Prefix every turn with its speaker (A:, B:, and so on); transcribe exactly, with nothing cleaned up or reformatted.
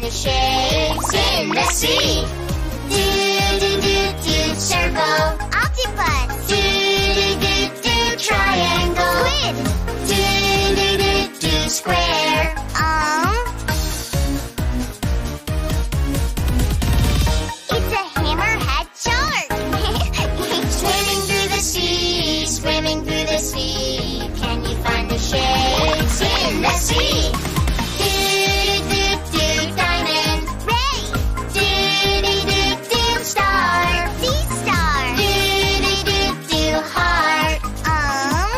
A: the shapes in the sea. Do do do do circle, octopus. Do do do do triangle, squid. Do do do do square, um. It's a hammerhead shark. Swimming through the sea, swimming through the sea. Can you find the shapes in the sea?